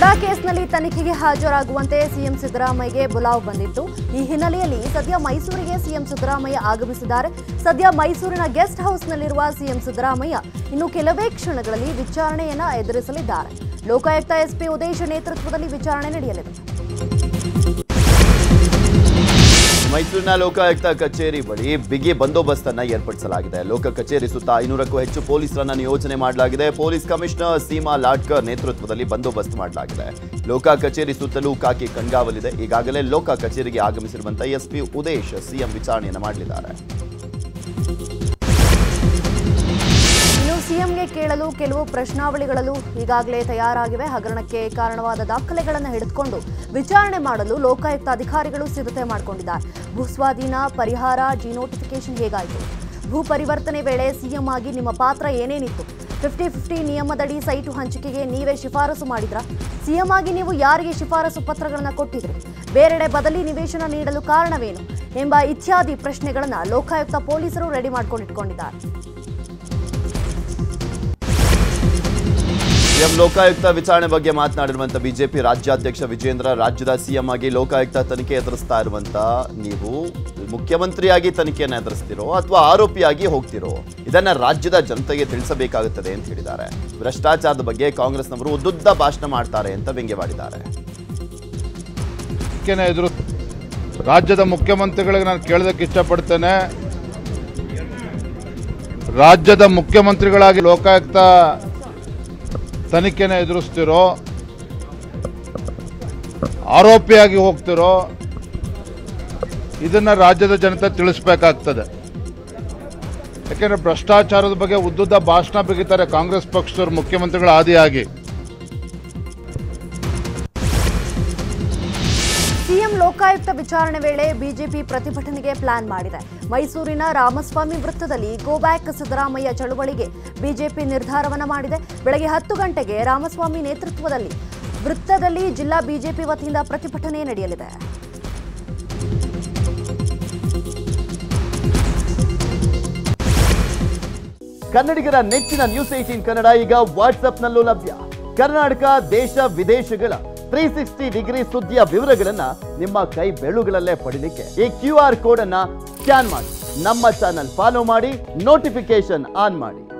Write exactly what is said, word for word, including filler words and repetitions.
ಮುಡಾ ಕೇಸ್ನಲ್ಲಿ ತನಿಖೆಗೆ ಹಾಜರಾಗುವಂತೆ ಸಿಎಂ ಸಿದ್ದರಾಮಯ್ಯಗೆ ಬುಲಾವ್ ಬಂದಿತ್ತು. ಈ ಹಿನ್ನೆಲೆಯಲ್ಲಿ ಸದ್ಯ ಮೈಸೂರಿಗೆ ಸಿಎಂ ಸಿದ್ದರಾಮಯ್ಯ ಆಗಮಿಸಿದ್ದಾರೆ. ಸದ್ಯ ಮೈಸೂರಿನ ಗೆಸ್ಟ್ ಹೌಸ್ನಲ್ಲಿರುವ ಸಿಎಂ ಸಿದ್ದರಾಮಯ್ಯ ಇನ್ನು ಕೆಲವೇ ಕ್ಷಣಗಳಲ್ಲಿ ವಿಚಾರಣೆಯನ್ನ ಎದುರಿಸಲಿದ್ದಾರೆ. ಲೋಕಾಯುಕ್ತ ಎಸ್ಪಿ ಉದೇಶ್ ನೇತೃತ್ವದಲ್ಲಿ ವಿಚಾರಣೆ ನಡೆಯಲಿದೆ. ಮೈಸೂರಿನ ಲೋಕಾಯುಕ್ತ ಕಚೇರಿ ಬಳಿ ಬಿಗಿ ಬಂದೋಬಸ್ತ್ ಅನ್ನು ಏರ್ಪಡಿಸಲಾಗಿದೆ. ಲೋಕ ಕಚೇರಿ ಸುತ್ತ ಐನೂರಕ್ಕೂ ಹೆಚ್ಚು ಪೊಲೀಸರನ್ನ ನಿಯೋಜನೆ ಮಾಡಲಾಗಿದೆ. ಪೊಲೀಸ್ ಕಮಿಷನರ್ ಸೀಮಾ ಲಾಟ್ಕರ್ ನೇತೃತ್ವದಲ್ಲಿ ಬಂದೋಬಸ್ತ್ ಮಾಡಲಾಗಿದೆ. ಲೋಕ ಕಚೇರಿ ಸುತ್ತಲೂ ಖಾಕಿ ಕಣ್ಗಾವಲಿದೆ. ಈಗಾಗಲೇ ಲೋಕ ಕಚೇರಿಗೆ ಆಗಮಿಸಿರುವಂತಹ ಎಸ್ಪಿ ಉದೇಶ್ ಸಿಎಂ ವಿಚಾರಣೆಯನ್ನು ಮಾಡಲಿದ್ದಾರೆ. ಸಿಎಂಗೆ ಕೇಳಲು ಕೆಲವು ಪ್ರಶ್ನಾವಳಿಗಳು ಈಗಾಗಲೇ ತಯಾರಾಗಿವೆ. ಹಗರಣಕ್ಕೆ ಕಾರಣವಾದ ದಾಖಲೆಗಳನ್ನು ಹಿಡಿದುಕೊಂಡು ವಿಚಾರಣೆ ಮಾಡಲು ಲೋಕಾಯುಕ್ತ ಅಧಿಕಾರಿಗಳು ಸಿದ್ಧತೆ ಮಾಡಿಕೊಂಡಿದ್ದಾರೆ. ಭೂಸ್ವಾಧೀನ ಪರಿಹಾರ ಡಿನೋಟಿಫಿಕೇಶನ್ ಹೇಗಾಯಿತು? ಭೂ ಪರಿವರ್ತನೆ ವೇಳೆ ಸಿಎಂ ಆಗಿ ನಿಮ್ಮ ಪಾತ್ರ ಏನೇನಿತ್ತು? ಫಿಫ್ಟಿ ಫಿಫ್ಟಿ ನಿಯಮದಡಿ ಸೈಟು ಹಂಚಿಕೆಗೆ ನೀವೇ ಶಿಫಾರಸು ಮಾಡಿದ್ರಾ? ಸಿಎಂ ಆಗಿ ನೀವು ಯಾರಿಗೆ ಶಿಫಾರಸು ಪತ್ರಗಳನ್ನು ಕೊಟ್ಟಿದ್ರಿ? ಬೇರೆಡೆ ಬದಲಿ ನಿವೇಶನ ನೀಡಲು ಕಾರಣವೇನು? ಎಂಬ ಇತ್ಯಾದಿ ಪ್ರಶ್ನೆಗಳನ್ನು ಲೋಕಾಯುಕ್ತ ಪೊಲೀಸರು ರೆಡಿ ಮಾಡಿಕೊಂಡಿಟ್ಕೊಂಡಿದ್ದಾರೆ. ಸಿಎಂ ಲೋಕಾಯುಕ್ತ ವಿಚಾರಣೆ ಬಗ್ಗೆ ಮಾತನಾಡಿರುವಂತಹ ಬಿಜೆಪಿ ರಾಜ್ಯಾಧ್ಯಕ್ಷ ವಿಜೇಂದ್ರ, ರಾಜ್ಯದ ಸಿಎಂ ಆಗಿ ಲೋಕಾಯುಕ್ತ ತನಿಖೆ ಎದುರಿಸ್ತಾ ಇರುವಂತ ನೀವು ಮುಖ್ಯಮಂತ್ರಿಯಾಗಿ ತನಿಖೆಯನ್ನು ಎದುರಿಸ್ತಿರೋ ಅಥವಾ ಆರೋಪಿಯಾಗಿ ಹೋಗ್ತಿರೋ, ಇದನ್ನ ರಾಜ್ಯದ ಜನತೆಗೆ ತಿಳಿಸಬೇಕಾಗುತ್ತದೆ ಅಂತ ಹೇಳಿದ್ದಾರೆ. ಭ್ರಷ್ಟಾಚಾರದ ಬಗ್ಗೆ ಕಾಂಗ್ರೆಸ್ನವರು ಉದ್ದುದ್ದ ಭಾಷಣ ಮಾಡ್ತಾರೆ ಅಂತ ವ್ಯಂಗ್ಯವಾಡಿದ್ದಾರೆ. ರಾಜ್ಯದ ಮುಖ್ಯಮಂತ್ರಿಗಳಿಗೆ ನಾನು ಕೇಳೋದಕ್ಕೆ ಇಷ್ಟಪಡ್ತೇನೆ, ರಾಜ್ಯದ ಮುಖ್ಯಮಂತ್ರಿಗಳಾಗಿ ಲೋಕಾಯುಕ್ತ ತನಿಖೆನ ಎದುರಿಸ್ತಿರೋ, ಆರೋಪಿಯಾಗಿ ಹೋಗ್ತಿರೋ, ಇದನ್ನ ರಾಜ್ಯದ ಜನತೆ ತಿಳಿಸಬೇಕಾಗ್ತದೆ. ಯಾಕೆಂದ್ರೆ ಭ್ರಷ್ಟಾಚಾರದ ಬಗ್ಗೆ ಉದ್ದುದ್ದ ಭಾಷಣ ಬಿಗಿತಾರೆ ಕಾಂಗ್ರೆಸ್ ಪಕ್ಷದವರು ಮುಖ್ಯಮಂತ್ರಿಗಳ ಆದಿಯಾಗಿ. ಸಿಎಂ ಲೋಕಾಯುಕ್ತ ವಿಚಾರಣೆ ವೇಳೆ ಬಿಜೆಪಿ ಪ್ರತಿಭಟನೆಗೆ ಪ್ಲಾನ್ ಮಾಡಿದೆ. ಮೈಸೂರಿನ ರಾಮಸ್ವಾಮಿ ವೃತ್ತದಲ್ಲಿ ಗೋ ಬ್ಯಾಕ್ ಸಿದ್ದರಾಮಯ್ಯ ಚಳುವಳಿಗೆ ಬಿಜೆಪಿ ನಿರ್ಧಾರವನ್ನ ಮಾಡಿದೆ. ಬೆಳಗ್ಗೆ ಹತ್ತು ಗಂಟೆಗೆ ರಾಮಸ್ವಾಮಿ ನೇತೃತ್ವದಲ್ಲಿ ವೃತ್ತದಲ್ಲಿ ಜಿಲ್ಲಾ ಬಿಜೆಪಿ ವತಿಯಿಂದ ಪ್ರತಿಭಟನೆ ನಡೆಯಲಿದೆ. ಕನ್ನಡಿಗರ ನೆಚ್ಚಿನ ನ್ಯೂಸ್ ಏಟೀನ್ ಕನ್ನಡ ಈಗ ವಾಟ್ಸ್ಆಪ್ನಲ್ಲೂ ಲಭ್ಯ. ಕರ್ನಾಟಕ, ದೇಶ ವಿದೇಶಗಳ ತ್ರೀ ಸಿಕ್ಸ್ಟಿ ಡಿಗ್ರಿ ಸುದ್ದಿಯ ವಿವರಗಳನ್ನ ನಿಮ್ಮ ಕೈ ಬೆರಳುಗಳಲ್ಲೇ ಪಡಿಲಿಕ್ಕೆ ಈ ಕ್ಯೂ ಆರ್ ಕೋಡ್ ಅನ್ನ ಸ್ಕ್ಯಾನ್ ಮಾಡಿ ನಮ್ಮ ಚಾನಲ್ ಫಾಲೋ ಮಾಡಿ, ನೋಟಿಫಿಕೇಶನ್ ಆನ್ ಮಾಡಿ.